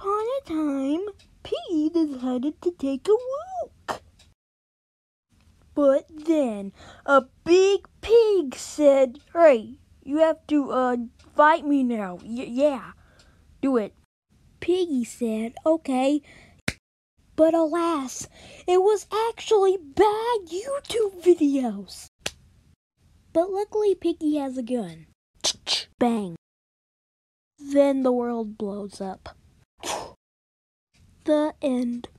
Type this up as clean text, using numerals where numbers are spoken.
upon a time, Piggy decided to take a walk. But then a big pig said, "Hey, you have to fight me now. Yeah, do it." Piggy said, "Okay." But alas, it was actually bad YouTube videos. But luckily Piggy has a gun. Bang. Then the world blows up. The end.